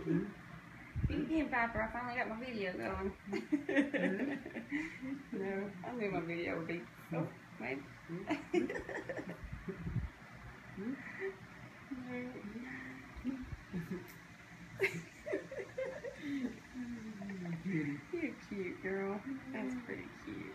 Eat again, Pyper. I finally got my video going. No, I knew my video would be. Oh, wait. You're cute, girl. That's pretty cute.